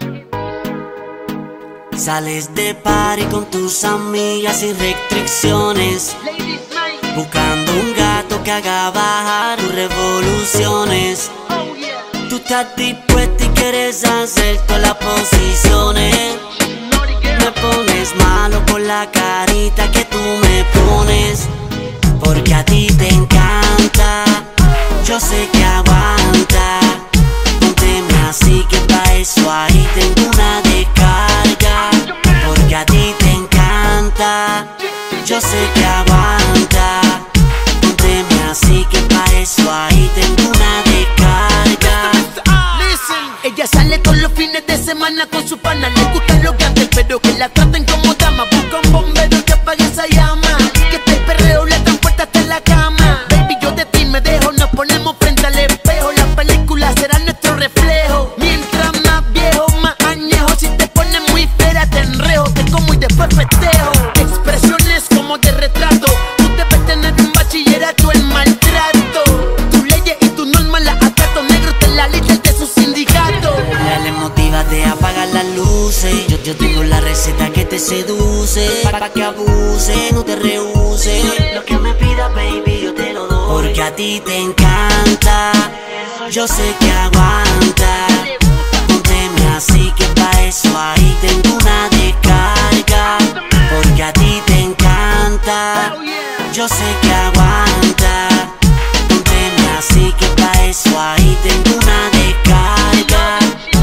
Sales de party con tus amigas sin restricciones, Ladies Night, buscando un gato que haga bajar tus revoluciones. oh yeah, Tú estás dispuesta y quieres hacer todas las posiciones. naughty girl. Me pones malo con la carita que tú me pones, porque a ti te encanta. Yo sé que aguanta. Pónteme así que pa' eso ahí tengo una descarga, porque a ti te encanta. Yo sé que aguanta. Pónteme así que pa' eso ahí tengo una descarga. Listen, ella sale todos los fines de semana con su pana. Le gustan los grandes, pero que la traten como dama. Busca un bombero que apague esa llama, que este perreo le tan fuerte hasta en la cama. Baby, yo de ti me dejo, nos ponemos frente al espejo. La película será nuestro reflejo. Mientras más viejo, más añejo. Si te pones muy fera, te enrejo, te como y después festejo. Expresiones como de retrato. Tú debes tener un bachillerato en maltrato. Tus leyes y tus normas las acato. Negro te la líder de su sindicato. Dale, motívate a apagar las luces. Yo, yo tengo la receta que te seduce, pa', pa' que abuse, no te rehuses. Lo que me pidas, baby, yo te lo doy, porque a ti te encanta. Yo sé que aguanta. Pónteme así que pa' eso ahí tengo una descarga, porque a ti te encanta. Yo sé que aguanta. Pónteme así que pa' eso ahí tengo una descarga.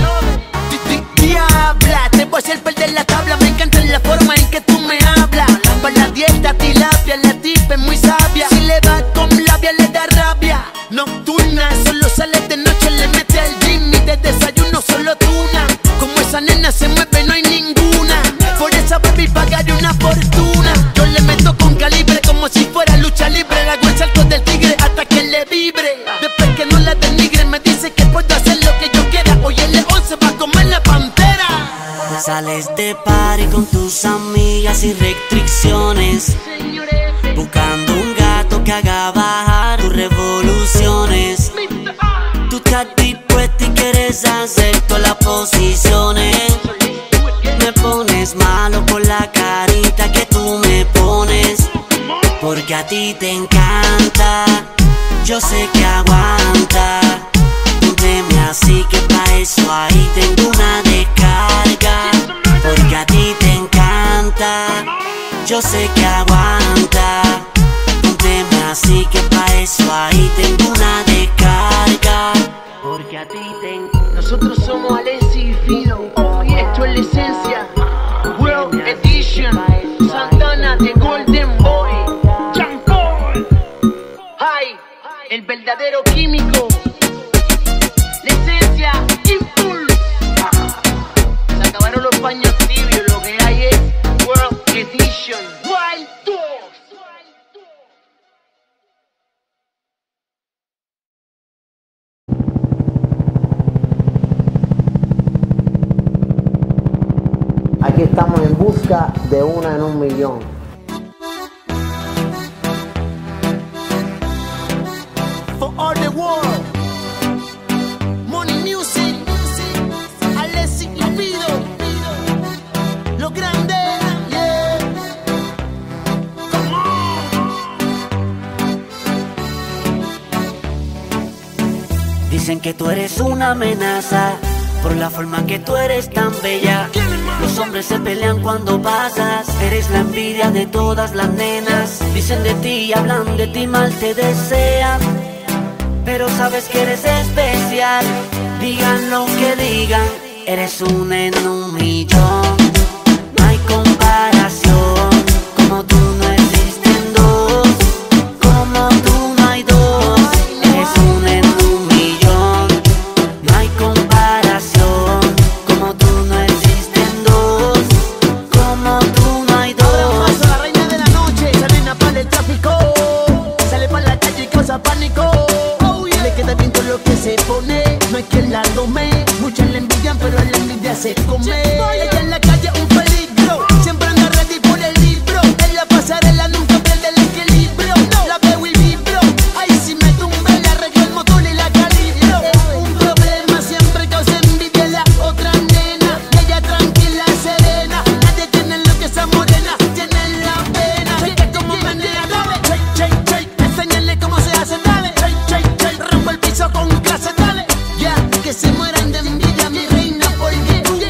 Diabla, te voy a hacer perder la tabla. Me encanta la forma en que tú me hablas. Para la dieta, tilapia, la tipa es muy sabia. Si le va con labia, le da rabia. Nocturna, solo sale de noche, le mete al gym y de desayuno solo tuna. Como esa nena se mueve, no hay ninguna. Por esa baby pagaré una fortuna. Yo le meto con calibre como si fuera lucha libre. Le hago el salto del tigre hasta que le vibre. Después que no la denigre, me dice que puedo hacer lo que yo quiera. Hoy el león se va a comer la pantera. Sales de party con tus amigas sin restricciones, buscando un gato que haga bajar tus revoluciones. Tú estás dispuesta y quieres hacer todas las posiciones. Me pones malo con la carita que tú me pones, porque a ti te encanta. Yo sé que aguanta. Pónteme así que pa' eso ahí tengo una descarga, porque a ti te encanta. Yo sé que aguanta. Pónteme así que pa' eso ahí tengo una descarga, porque a ti te encanta. Nosotros somos Alexis y Fido. Esto es la esencia World Edition. Santana de Golden Boy, Jean Paul. Ay, el verdadero químico. La esencia, Impulse. Se acabaron los paños tibios, lo que hay es World Edition. Wild Dogs. Aquí estamos en busca de una en un millón. For all the world. Money Music. Alessi y Fido. Lo grande. Yeah. Come on. Dicen que tú eres una amenaza por la forma que tú eres tan bella. Los hombres se pelean cuando pasas. Eres la envidia de todas las nenas. Dicen de ti y hablan de ti, mal te desean, pero sabes que eres especial. Digan lo que digan, eres un en un millón. No hay comparación, como tú no existen dos. Como tú no hay dos. Eres un en un millón. No hay comparación, como tú no existen dos. Como tú no hay dos. Paso la reina de la noche, esa nena para el tráfico. Sale para la calle y causa pánico. Le queda bien todo lo que se pone. No hay quien la tome. Muchas la envidian, pero a la envidia se come. Ella en la calle un peligro. Siempre anda ready por el libro. En la pasarela nunca pierde el equilibrio. La veo y vibro. Ahí si me tumbe, le arreglo el motor y la calibro. Un problema siempre causa envidia la otra nena. Y ella tranquila, serena. Nadie tiene lo que esa morena tiene en la pena. Cheque como menea, dale. Shake, shake, shake. Enséñale cómo se hace, dale. Shake, shake, shake. Rompo el piso con clase, dale. Ya, que se mueran de envidia, mi reina, porque tú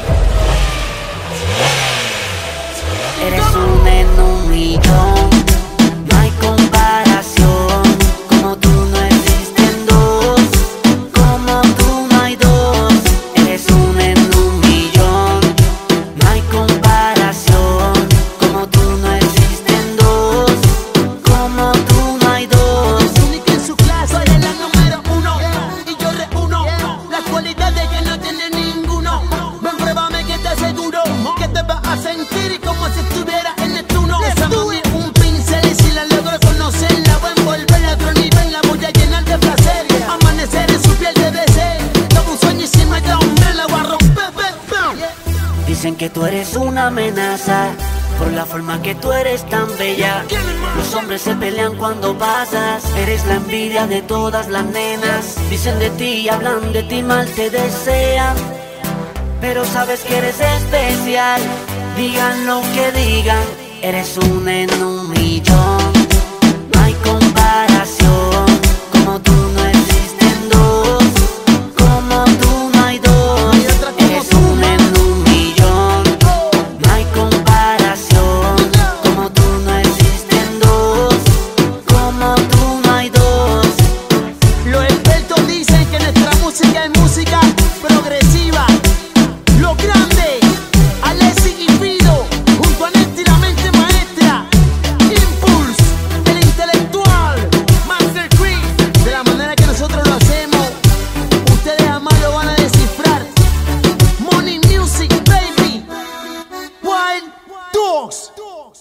eres un en un millón. No hay comparación, como tú no existen dos. Como tú no hay dos. Eres un en un millón. No hay comparación, como tú no existen dos. Como tú no hay dos. única en su clase, eres la número uno. Y yo reúno las cualidades que no tiene ninguno. Ven, pruébame que te aseguro que te vas a sentir como si estuviera en el tuno. Esa mami es un pincel y si la logro conocerla voy a envolverla a otro nivel. La voy a llenar de placer. Amanecer en su piel debe ser todo un sueño y si me da un mes la voy a romper. Dicen que tú eres una amenaza por la forma que tú eres tan bella. Los hombres se pelean cuando pasas. Eres la envidia de todas las nenas. Dicen de ti y hablan de ti, mal te desean, pero sabes que eres especial. Digan lo que digan, eres un en un millón. No hay comparación, como tú no existen dos. Como tú no hay dos. Eres un en un millón. No hay comparación, como tú no existen dos. Como tú no hay dos. Los expertos dicen que nuestra música es música progresiva. Lo grande, Alessi y Fido, junto a Nesti, la mente maestra. Impulse, el intelectual, Master Chris. De la manera que nosotros lo hacemos, ustedes jamás lo van a descifrar. Money Music, baby. Wild Dogs.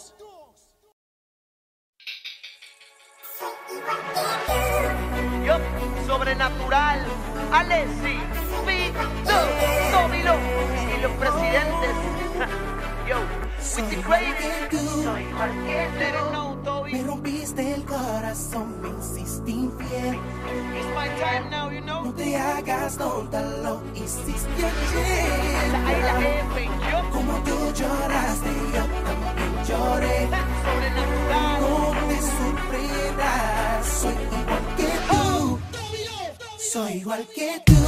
Yo, sobrenatural, Alessi, Fido, Domino y los presidentes. Yo, with the crazy. Soy cualquier little no, Toby. Me rompiste el corazón, me hiciste infiel. It's my time now, you know. No te hagas tonta, lo hiciste La I, la ayer. F, yo, Como tú lloraste, yo también lloré. sobrenatural. No te sorprendas, soy igual que tú. Soy igual que tú.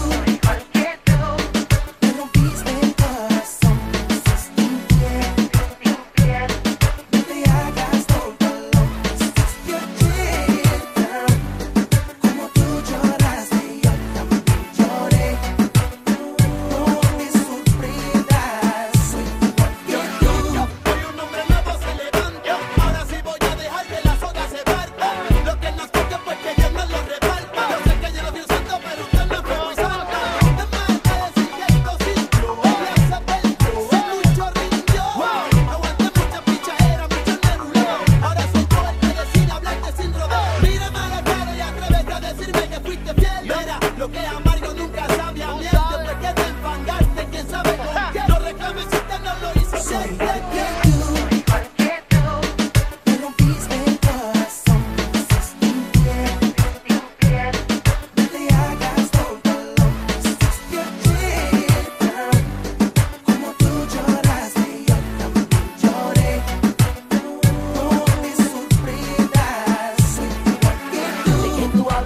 Me rompiste el corazón, me hiciste infiel. No te hagas tonta, lo hiciste ayer. Como tú lloraste, yo también lloré. No te sorprendas, soy igual que tú. Hoy un hombre nuevo se levanta. Ahora sí voy a dejar que la zona se parta. Lo que nos toca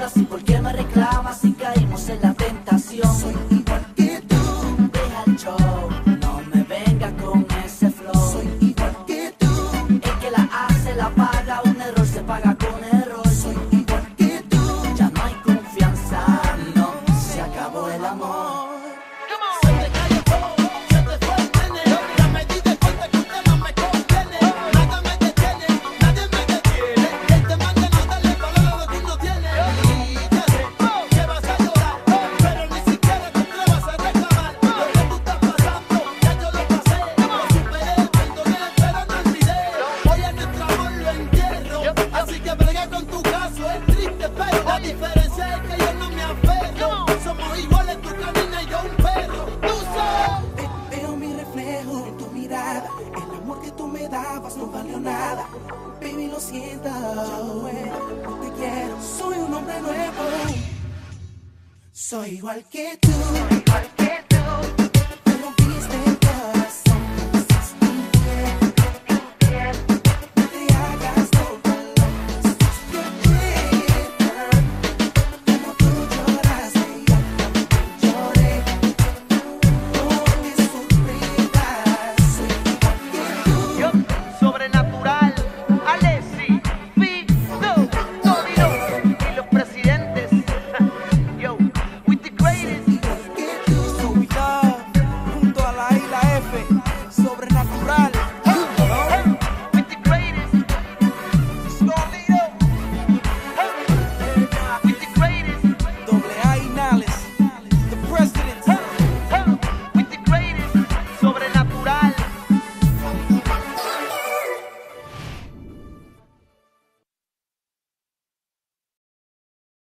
ahora sí, ¿por qué me reclamas si caímos en la tentación? Soy igual que tú, Deja el show, no me venga con ese flow. soy igual que tú, El que la hace la paga, un error se paga con error. soy igual que tú. Ya no hay confianza, no, se acabó el amor. Se te cayó todo, se te fue el nene. Ya me di de cuenta que usted no me conviene. Nada me detiene, nadie me detiene. Él te manda no darle valor a lo que uno tiene. Y ya sé que vas a llorar, pero ni siquiera te atrevas a reclamar. Lo que tú estás pasando, ya yo lo pasé. Lo superé, perdoné, pero no olvidé. Hoy a nuestro amor lo entierro, así que bregué con tu caso. Es triste, pero la diferencia es que yo no me aferro. Somos iguales, tú caminas y yo un perro. Tú sabes. Ve- Veo mi reflejo en tu mirada. El amor que tú me dabas no valió nada. Baby, lo siento, ya no puedo, no te quiero. Soy un hombre nuevo. Soy igual que tú. Igual que tú. Me rompiste